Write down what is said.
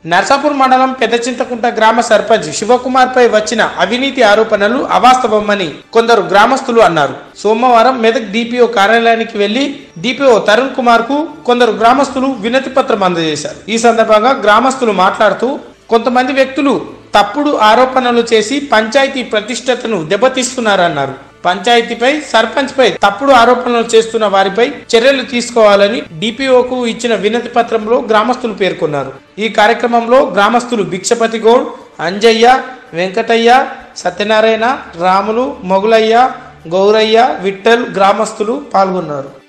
నర్సాపూర్ మండలం పెద్దచింతకుంట గ్రామ సర్పంచ్ శివకుమార్ పై వచ్చిన అవినీతి ఆరోపణలు అవాస్తవమని కొందరు గ్రామస్తులు అన్నారు. సోమవారం మెదక్ డిపిఓ కార్యాలయానికి వెళ్లి డిపిఓ తరుణ్ కుమార్ కు కొందరు గ్రామస్తులు వినతి పత్రం అందజేశారు. ఈ సందర్భంగా గ్రామస్తులు మాట్లాడుతూ కొంతమంది వ్యక్తులు తప్పుడు ఆరోపణలు చేసి పంచాయతీ ప్రతిష్టతను దెబ్బతీస్తున్నారన్నారు. పంచాయతీపై సర్పంచ్ పై తప్పుడు ఆరోపణలు చేస్తున్న వారిపై చర్యలు తీసుకోవాలని డిపిఓకు ఇచ్చిన వినతి పత్రంలో గ్రామస్తులు పేర్కొన్నారు. ఈ కార్యక్రమంలో గ్రామస్తులు భిక్షపతి గౌడ్, అంజయ్య, వెంకటయ్య, సత్యనారాయణ, రాములు, మొగులయ్య, గౌరయ్య, విఠల్ గ్రామస్తులు పాల్గొన్నారు.